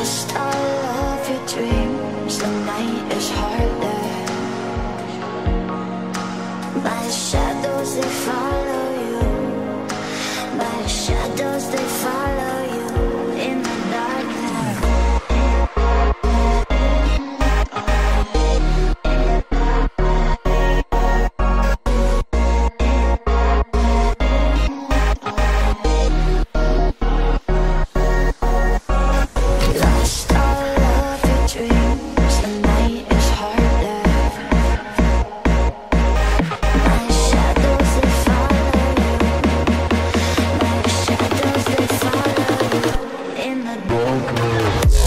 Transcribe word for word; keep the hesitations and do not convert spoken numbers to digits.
Lost all of your dreams, the night is harder. My shadows, they follow you. My shadows, they follow you in the darkness. Lost all of your dreams, the night is harder. My shadows, they follow you. My shadows, they follow you in the darkness.